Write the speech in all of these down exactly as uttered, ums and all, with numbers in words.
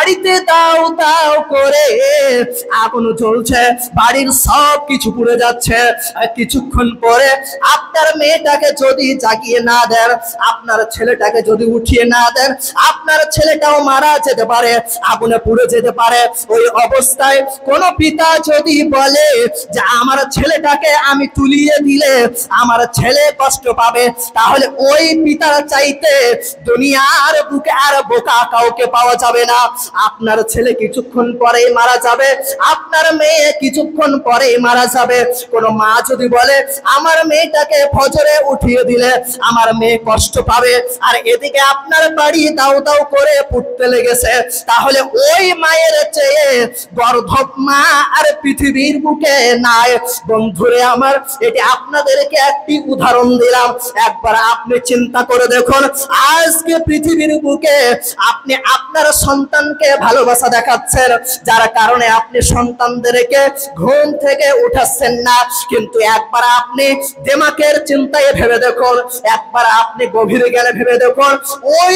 বাড়িতে দাও দাও করে আগুন জ্বলছে, বাড়ির সব কিছু পুড়ে যাচ্ছে। আর কিছুক্ষণ পরে আপনার মেয়েটাকে যদি জাগিয়ে না দেন, আপনার ছেলেটাকে যদি উঠিয়ে না দেন, আপনার ছেলেটাও মারা যেতে পারে, আগুনে পুড়ে যেতে পারে। ওই অবস্থায় কোন পিতা যদি বলে যে আমার ছেলেটাকে আমি তুলিয়ে দিলে আমার ছেলে কষ্ট পাবে, তাহলে ওই পিতার চাইতে দুনিয়ার বুকে আর বোকা কাউকে পাওয়া যাবে না। আপনার ছেলে কিছুক্ষণ পরেই মারা যাবে, আপনার মেয়ে কিছুক্ষণ পরেই মারা যাবে। কোন মা যদি বলে আমার মেয়েটাকে ফজরে উঠিয়ে দিলে আমার মেয়ে কষ্ট পাবে, আর এদিকে আপনার বাড়ি দাও দাও করে পুড়তে লেগেছে, তাহলে ওই মায়ের চেয়ে গর্ধব মা আর পৃথিবীর বুকে নাই। বন্ধুরে আমার, এটি আপনাদেরকে একটি উদাহরণ দিলাম। একবার আপনি চিন্তা করে দেখুন, আজকে পৃথিবীর বুকে আপনি আপনার সন্তানকে ভালোবাসা দেখাচ্ছেন, যার কারণে আপনি সন্তানদেরকে ঘুম থেকে উঠাচ্ছেন না। কিন্তু একবার আপনি দিমাগের চিন্তায় ভেবে দেখুন, একবার আপনি গভীরে গেলে ভেবে দেখুন, ওই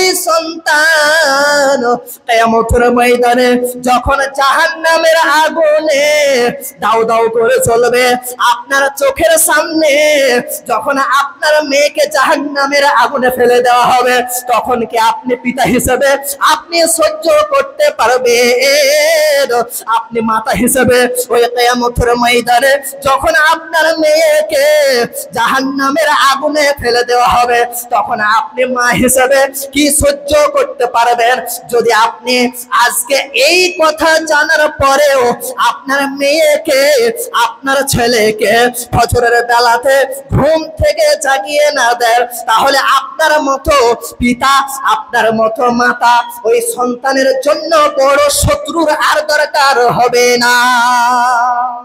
সন্তান কিয়ামতের ময়দানে যখন জাহান্নামের আগুনে দাউ দাউ করে চলবে, আপনার চোখের সামনে যখন আপনার মেয়েকে জাহান্নামের আগুনে ফেলে দেওয়া হবে, তখন কি আপনি পিতা হিসেবে আপনি সহ্য করতে পারবেন? আপনি মাতা হিসেবে ওই কিয়ামতের ময়দানে যখন আপনার মেয়েকে জাহান্নামের আগুনে ফেলে দেওয়া হবে, তখন আপনি মা হিসেবে কি সহ্য করতে পারবেন? যদি আপনি আজকে এই কথা জানার পরেও আপনার মেয়েকে আপনার ছেলেকে ফজরের বেলাতে ঘুম থেকে জাগিয়ে না দেন, তাহলে আপনার মতো পিতা, আপনার মতো মাতা ওই সন্তানের জন্য বড় শত্রুর আর দরকার হবে না।